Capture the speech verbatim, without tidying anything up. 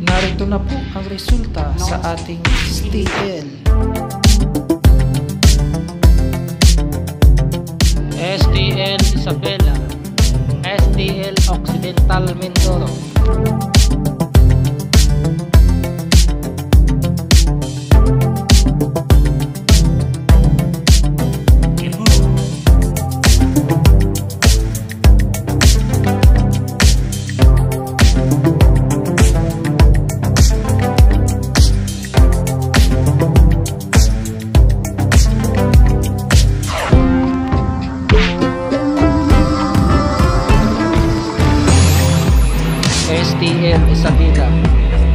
Narito na po ang resulta sa ating S T L. S T L Isabela, S T L Occidental-Mindoro. S T L Isabela,